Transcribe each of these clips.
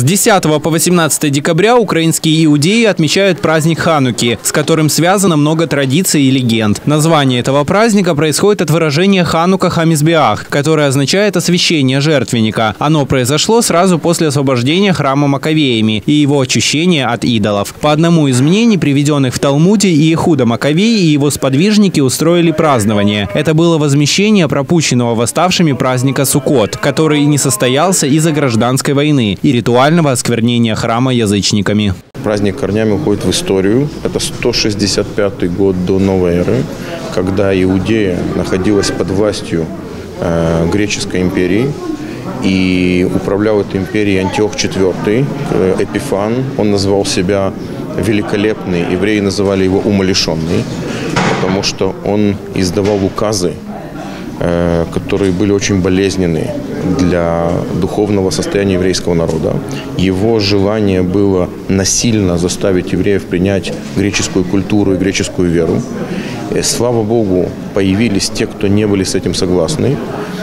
С 10 по 18 декабря украинские иудеи отмечают праздник Хануки, с которым связано много традиций и легенд. Название этого праздника происходит от выражения «Ханука Хамизбеах», которое означает «освящение жертвенника». Оно произошло сразу после освобождения храма Маковеями и его очищения от идолов. По одному из мнений, приведенных в Талмуде, Иехуда Маковей и его сподвижники устроили празднование. Это было возмещение пропущенного восставшими праздника Суккот, который не состоялся из-за гражданской войны и ритуального осквернения храма язычниками. Праздник корнями уходит в историю. Это 165 год до новой эры, когда Иудея находилась под властью греческой империи. И управлял этой империей Антиох IV, Эпифан. Он назвал себя великолепный, евреи называли его умалишенный, потому что он издавал указы, которые были очень болезненны для духовного состояния еврейского народа. Его желание было насильно заставить евреев принять греческую культуру и греческую веру. Слава Богу, появились те, кто не были с этим согласны.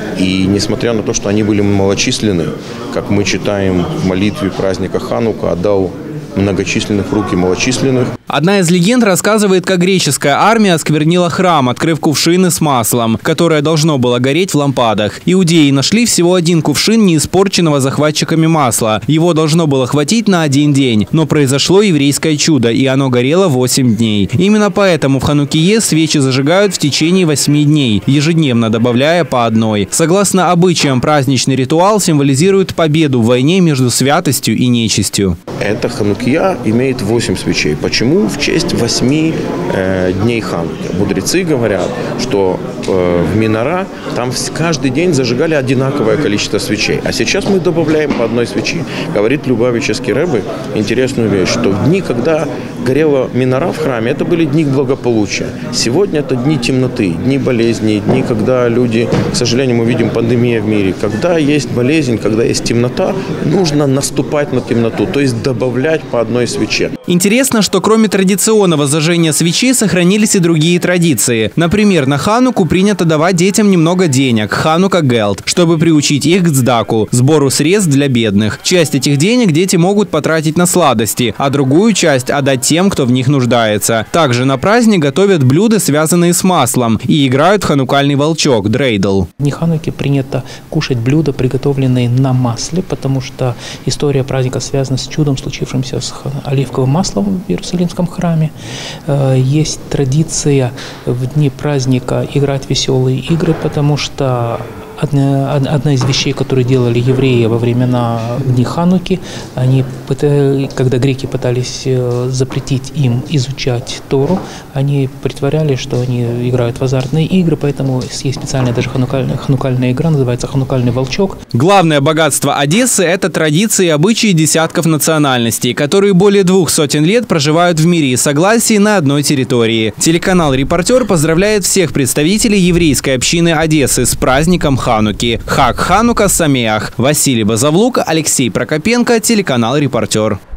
И несмотря на то, что они были малочисленны, как мы читаем в молитве праздника Ханука, отдал многочисленных в руки малочисленных. Одна из легенд рассказывает, как греческая армия осквернила храм, открыв кувшины с маслом, которое должно было гореть в лампадах. Иудеи нашли всего один кувшин неиспорченного захватчиками масла. Его должно было хватить на один день. Но произошло еврейское чудо, и оно горело 8 дней. Именно поэтому в Ханукие свечи зажигают в течение 8 дней, ежедневно добавляя по одной. Согласно обычаям, праздничный ритуал символизирует победу в войне между святостью и нечистью. Эта Ханукия имеет 8 свечей. Почему? В честь 8 дней Хануки. Мудрецы говорят, что в Минора там каждый день зажигали одинаковое количество свечей. А сейчас мы добавляем по одной свечи. Говорит Любавический Ребе интересную вещь, что в дни, когда горела Минора в храме, это были дни благополучия. Сегодня это дни темноты, дни болезней, дни, когда люди, к сожалению, мы видим пандемию в мире. Когда есть болезнь, когда есть темнота, нужно наступать на темноту, то есть добавлять по одной свече. Интересно, что кроме традиционного зажжения свечей сохранились и другие традиции. Например, на Хануку принято давать детям немного денег, Ханука Гелд, чтобы приучить их к цдаку, сбору средств для бедных. Часть этих денег дети могут потратить на сладости, а другую часть отдать тем, кто в них нуждается. Также на праздник готовят блюда, связанные с маслом, и играют в ханукальный волчок, дрейдл. В дни Хануки принято кушать блюда, приготовленные на масле, потому что история праздника связана с чудом, случившимся с оливковым маслом в Иерусалимском храме. Есть традиция в дни праздника играть веселые игры, потому что одна из вещей, которые делали евреи во времена дни Хануки, когда греки пытались запретить им изучать Тору, они притворяли, что они играют в азартные игры, поэтому есть специальная даже ханукальная игра, называется «Ханукальный волчок». Главное богатство Одессы – это традиции и обычаи десятков национальностей, которые более 200 лет проживают в мире и согласии на одной территории. Телеканал «Репортер» поздравляет всех представителей еврейской общины Одессы с праздником Хануки. Хаг Ханука Самеах. Василий Базавлук, Алексей Прокопенко, телеканал «Репортер».